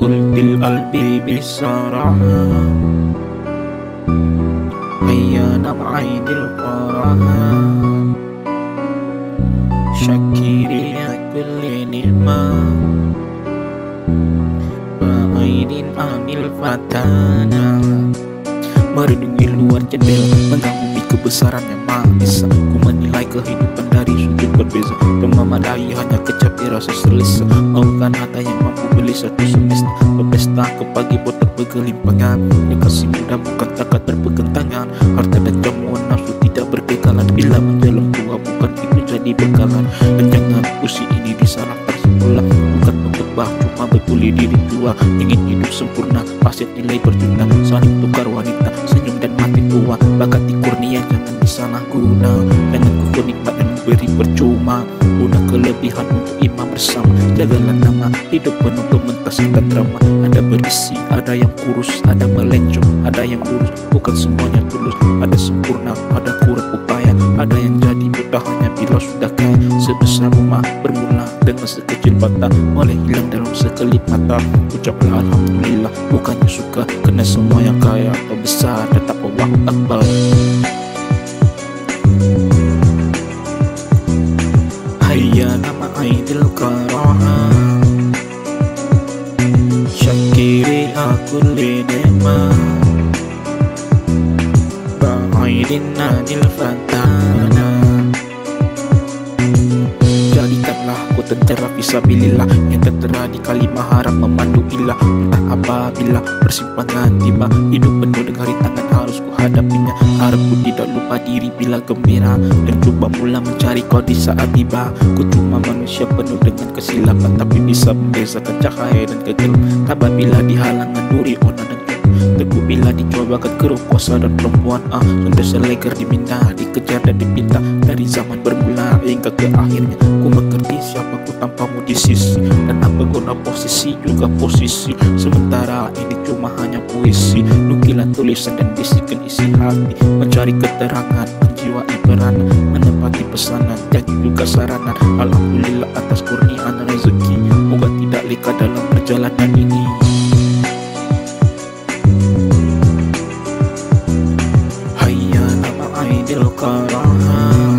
قلت القلب بصراحة هيا نبعد القراها شكري يا كل نعمة بعيد عن الفتانة. Merenungi luar jendela, mengagumi kebesaran yang maha esa. Ku menilai kehidupan dari sudut berbeza, dan memadai hanya kecapi rasa selesa. Maukah ada yang mampu beli satu semesta, berpesta ke pagi buat bergelimpangan. Yang kasih muda bukan takat berpegang tangan, harta dan jamuan nafsu tidak berkekalan. Bila menjelang tua bukan itu jadi bekalan. Dan jangan usi ini disalahkan semula, bukan berkebah cuma betuli diri tua. Ingin hidup sempurna, pasir nilai berjuta, saling tukar wanita, senyum dan mati tua. Bakat di kurnia jangan disalahguna, jangan kufur nikmat dan beri percuma. Guna kelebihan untuk imam bersama, jagalah nama hidup penuh pementasan dan drama. Ada berisi, ada yang kurus, ada melencong, ada yang lurus, bukan semuanya tulus. Ada sempurna, ada kurang upaya, ada yang jadi buta hanya bila sudah kaya. Sebesar rumah bermula dengan sekecil bata, boleh hilang dalam sekelip mata. Ucaplah alhamdulillah, bukannya suka, kena semua yang kaya atau besar tetap Allahu Akbar. Hayya nama aidil karaha syakiri kulli ni'mah ba'idin anil fatana. Jadikanlah aku tentera fisabilillah yang tertera di kalimah haram memandu ilah. Entah apabila persimpangan tiba, hidup penuh dengan rintangan harus ku hadapinya. Harapku tidak lupa diri bila gembira, dan coba mula mencari kau di saat tiba. Ku cuma manusia penuh dengan kesilapan, tapi bisa membezakan cahaya dan kegelap. Tabah bila dihalangan duri ona dan teguh bila dicobakan keruh kuasa dan perempuan. Sudah selegar diminta, dikejar dan dipinta. Dari zaman bermula hingga ke akhirnya, ku mengerti siapa ku tanpamu di sisi, dan apa guna posisi juga posisi. Sementara ini cuma hanya puisi, nukilan tulisan dan bisikan isi hati. Mencari keterangan, menjiwai peranan, menepati pesanan, jadi juga saranan. Alhamdulillah atas kurniaan rezeki, moga tidak leka dalam perjalanan ini. Aidil karaha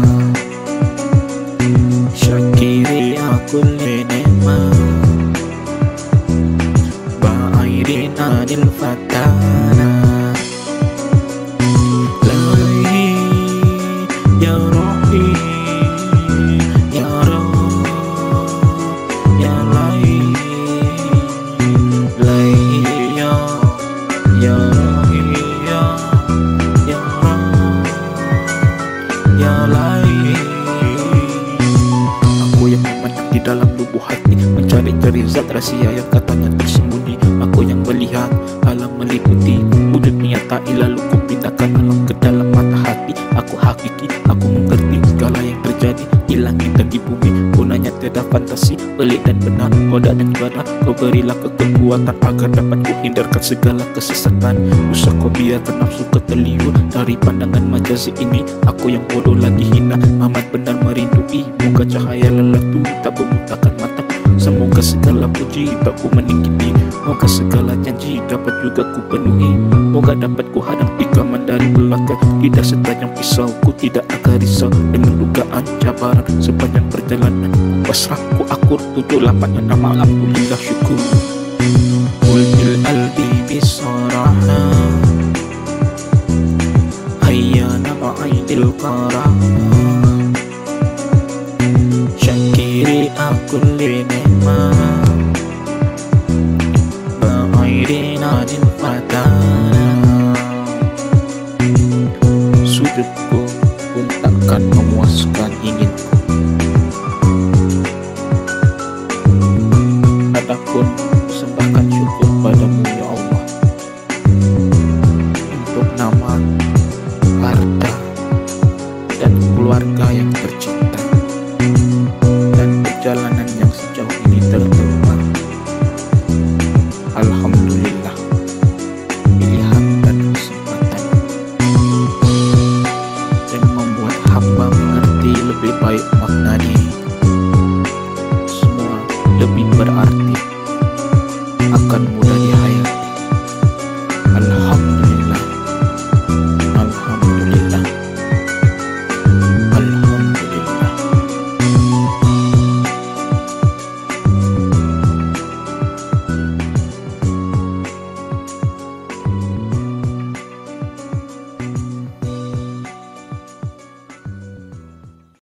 syakiri kulli ni'mah ba'idin anil fatana. Lai ya Rabbi ya Rabb ya Lai Lai ya Rabbi ya ya lain. Aku yang memandang di dalam lubuk hati, mencari-cari zat rahasia yang katanya tersembunyi. Aku yang melihat alam meliputi wujudnya tak lalu ku pindahkan alam ke dalam mata hati. Aku hakiki, aku mengerti segala yang terjadi di langit dan di bumi. Gunanya tiada fantasi, pelik dan benar. Kodak dan ibadah kau berilah kekuatan agar dapat ku hindarkan segala kesesatan. Usah kau biarkan nafsu keteliu dari pandangan majazi ini. Aku yang bodoh lagi hina, amat benar merindui. Moga cahaya lelatu tak memutakan mata. Semoga segala puji tak ku meninggipi, moga segala janji dapat juga ku penuhi. Moga dapat ku hadapi gaman dari belakang, tidak setajam pisau ku tidak akan risau. Dengan dugaan cabaran sepanjang perjalanan, pasrah ku akur tujuh lapanya nama alhamdulillah syukur. Qultil albi bisaraha hayya nama aidil karaha syakiri kulli ni'mah ba'idin anil fatana. Sudutku pun takkan memuaskan inginku, adapun sembahkan syukur padamu ya Allah, untuk nama, harta, dan keluarga yang tercinta, dan perjalanan yang sejauh ini tertempa. Alhamdulillah, pilihan dan kesempatan yang membuat hamba mengerti lebih baik maknanya. Semua lebih berarti akan bukan mudah di